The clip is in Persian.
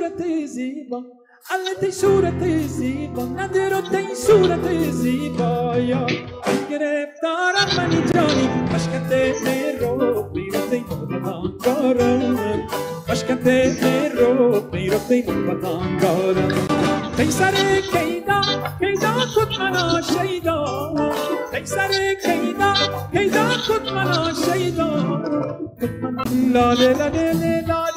صورت زیبا علت صورت زیبا ندارد صورت زیبا یا گرفتارم منی جانی مشکت رو بیرفتی وطن دارم مشکت رو بیرفتی وطن دارم قیصر کیدا کیدا کد منا شیدا قیصر کیدا کیدا کد منا شیدا لاله لاله لاله